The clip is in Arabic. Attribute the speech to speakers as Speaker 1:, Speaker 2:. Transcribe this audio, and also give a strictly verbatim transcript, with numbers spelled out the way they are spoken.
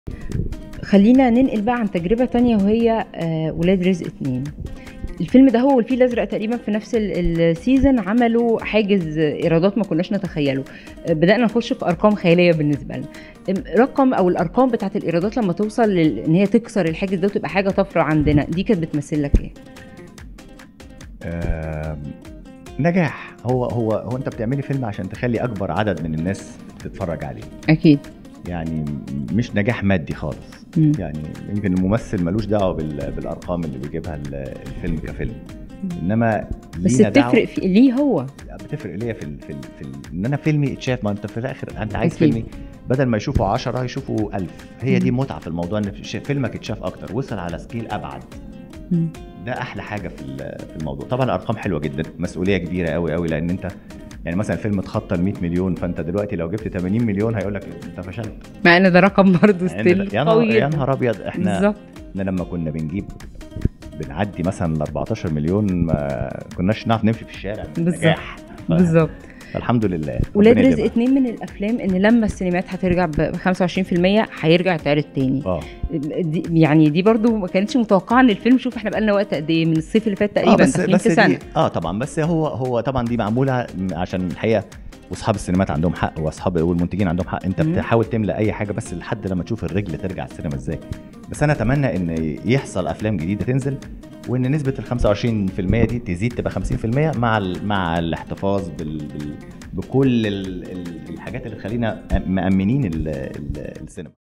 Speaker 1: خلينا ننقل بقى عن تجربة تانية وهي آه، ولاد رزق اتنين. الفيلم ده هو والفيل الازرق تقريبا في نفس ال- السيزون عملوا حاجز ايرادات ما كناش نتخيله. آه، بدأنا نخش في ارقام خيالية بالنسبة لنا. آم، رقم او الارقام بتاعت الايرادات لما توصل لل- ان هي تكسر الحاجز ده وتبقى حاجة طفرة عندنا، دي كانت بتمثل لك ايه؟
Speaker 2: آم، نجاح. هو هو هو انت بتعملي فيلم عشان تخلي اكبر عدد من الناس تتفرج عليه،
Speaker 1: اكيد.
Speaker 2: يعني مش نجاح مادي خالص.
Speaker 1: مم.
Speaker 2: يعني يمكن الممثل ملوش دعوه بال- بالارقام اللي بيجيبها ال- الفيلم كفيلم، انما
Speaker 1: بس
Speaker 2: لينا
Speaker 1: بتفرق
Speaker 2: دعوه.
Speaker 1: في ليه هو.
Speaker 2: بتفرق ليا في ال في, ال في ال ان انا فيلمي اتشاف. ما انت في الاخر انت عايز
Speaker 1: أكيد.
Speaker 2: فيلمي بدل ما يشوفوا عشرة يشوفوا ألف. هي دي
Speaker 1: مم.
Speaker 2: متعه في الموضوع، ان في- فيلمك اتشاف اكتر، وصل على سكيل ابعد.
Speaker 1: مم.
Speaker 2: ده احلى حاجه في ال- في الموضوع. طبعا الارقام حلوه جدا، مسؤوليه كبيره قوي قوي، لان انت يعني مثلا الفيلم اتخطى ال مية مليون، فانت دلوقتي لو جبت ثمانين مليون هيقول لك انت فشلت.
Speaker 1: مع ان ده رقم برضه
Speaker 2: يعني
Speaker 1: ستيل
Speaker 2: يا
Speaker 1: قوي
Speaker 2: نهار يا
Speaker 1: جدا.
Speaker 2: نهار ابيض. احنا
Speaker 1: بالظبط.
Speaker 2: احنا لما كنا بنجيب بنعدي مثلا ال أربعتاشر مليون ما كناش نعرف نمشي في الشارع.
Speaker 1: بالظبط.
Speaker 2: نجاح. ف-
Speaker 1: بالظبط.
Speaker 2: فالحمد لله.
Speaker 1: ولاد
Speaker 2: ربنا
Speaker 1: رزق
Speaker 2: يديمها.
Speaker 1: اتنين من الافلام ان لما السينمات هترجع ب خمسة وعشرين في المية هيرجع يتعرض تاني.
Speaker 2: اه
Speaker 1: دي يعني دي برضو ما كانتش متوقعه ان الفيلم، شوف احنا بقالنا وقت قد ايه من الصيف اللي فات
Speaker 2: اه
Speaker 1: تقريبا
Speaker 2: بس
Speaker 1: داخلين
Speaker 2: بس
Speaker 1: في
Speaker 2: دي
Speaker 1: سنه.
Speaker 2: اه طبعا. بس هو هو طبعا دي معموله عشان الحقيقه، واصحاب السينمات عندهم حق، واصحاب والمنتجين عندهم حق. انت
Speaker 1: مم.
Speaker 2: بتحاول تملى اي حاجه بس لحد لما تشوف الرجل ترجع السينما ازاي. بس انا اتمنى ان يحصل افلام جديده تنزل، وان نسبه ال خمسة وعشرين في المية دي تزيد تبقى خمسين في المية مع ال- مع الاحتفاظ بال, بال بكل ال- ال- الحاجات اللي تخلينا مأمنين ال- ال- السينما.